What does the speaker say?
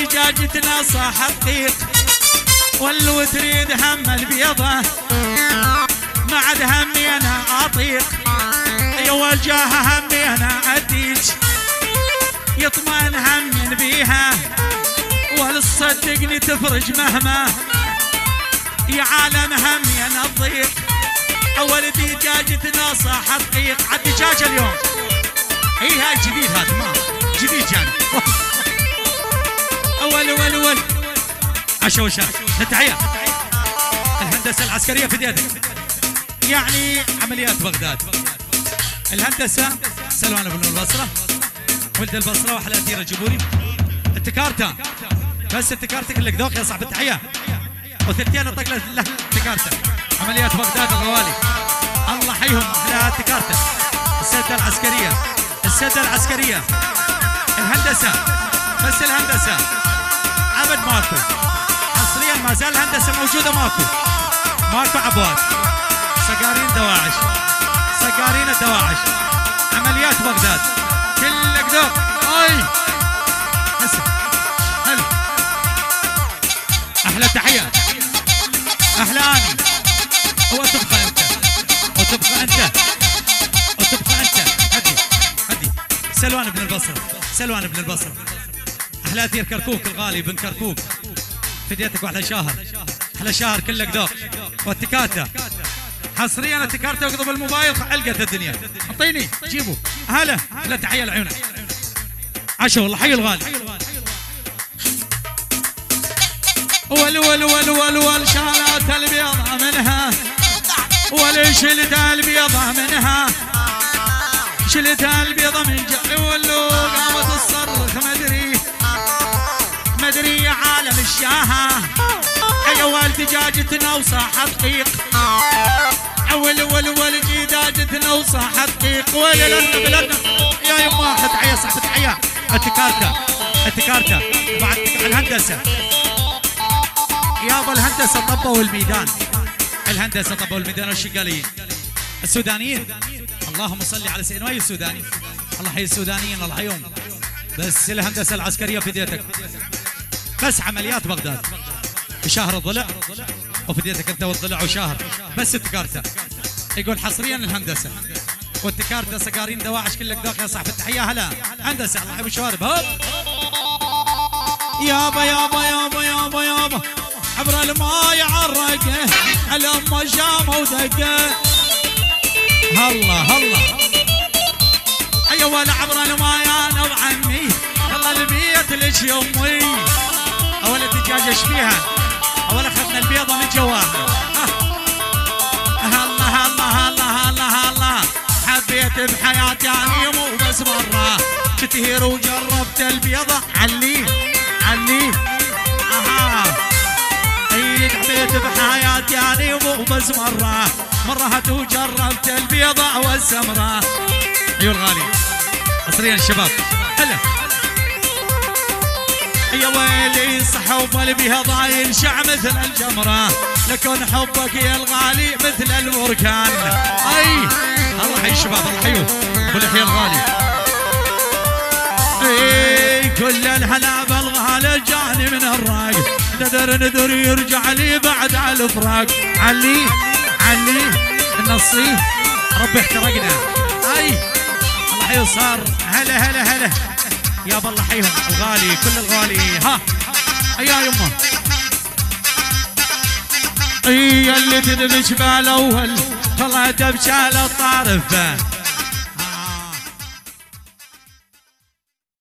دجاجتنا صاح الطيق واللو تريد هم البيضة ما عاد همي انا اطيق يوجه همي انا اديج يطمن هم بيها ولصدقني تفرج مهما يا عالم همي انا الضيق اول دجاجتنا صاح الطيق عالدجاجة اليوم هي هاي جديد هذا ما جديد جاني اول عشو وشاش نتعيا الهندسة العسكرية في يدك يعني عمليات بغداد الهندسة سلوان بن البصرة ولد البصرة وحلا ديرة جبوري التكارتة بس التكارتة لك ذوق يا صاحب التحية وثلثين طق له التكارتة عمليات بغداد الغوالي الله حيهم على التكارتة السدة العسكرية السدة العسكرية الهندسة بس الهندسة أبد ماكو حصريا ما زال الهندسة موجودة ماكو عبوات سقارين دواعش سقارين الدواعش عمليات بغداد كلك ذوق اي هلا احلى تحية احلى اني وتبقى انت وتبقى انت وتبقى انت هدي سلوان بن البصرة سلوان بن البصرة احلى دير كركوك الغالي بن كركوك فديتك واحلى شهر احلى شهر كلك ذوق والتكاته حصريا التكارته واقضب الموبايل علقت الدنيا اعطيني جيبوا هلا لا تحيه لعيونك عشو والله حي الغالي ول شالت البيضة منها شلت البيضة منها شلت البيضة من جعل ولو قامت تصرخ مدري يا عالم الشاهة ايوه دجاجتنا وصاح الطيق ول دجاجتنا وصاح الطيق ولدنا يا يما تحية صاحب تحية التكارتة بعد الهندسة يابا الهندسة طبوا الميدان الهندسة طبوا الميدان والشقاليين السودانيين اللهم صل على سيدنا السوداني الله حي السودانيين الله حيهم بس الهندسة العسكرية في ديتك بس عمليات بغداد بشهر الضلع وفي ديتك انت والضلع وشهر بس التكارتة يقول حصريا الهندسة والتكارتة سقارين دواعش كلك ذوق يا صاحب التحية هلا هندسة الله يحب الشوارب هوب يابا عبر الماي عرقه الام شامه ودقه هلا ايوه عبر الماي انا وعمي يلا البيت ليش يمي اول الدجاجه ايش فيها اول اخذنا البيضه من جواها الله حبيت بحياتي يعني مو بس مره كثير وجربت البيضه علي حبيت بحياتي يعني مو بس مرة وجربت البيضة والسمراء ايوه الغالي حصريا الشباب هلا يا ويلي صحوب البيضة ينشع مثل الجمرة لكن حبك يا الغالي مثل البركان اي الله حي الشباب الله حيوه ولحيا الغالي اي كل الحلاب الغالي جاني من الراق نذر يرجع لي بعد على الفراق علي النصي ربي احترقنا اي الله حي صار هلا يابا الله حيهم الغالي كل الغالي ها يا يمه اي اللي تدمج بالاول طلعت بشال الطارف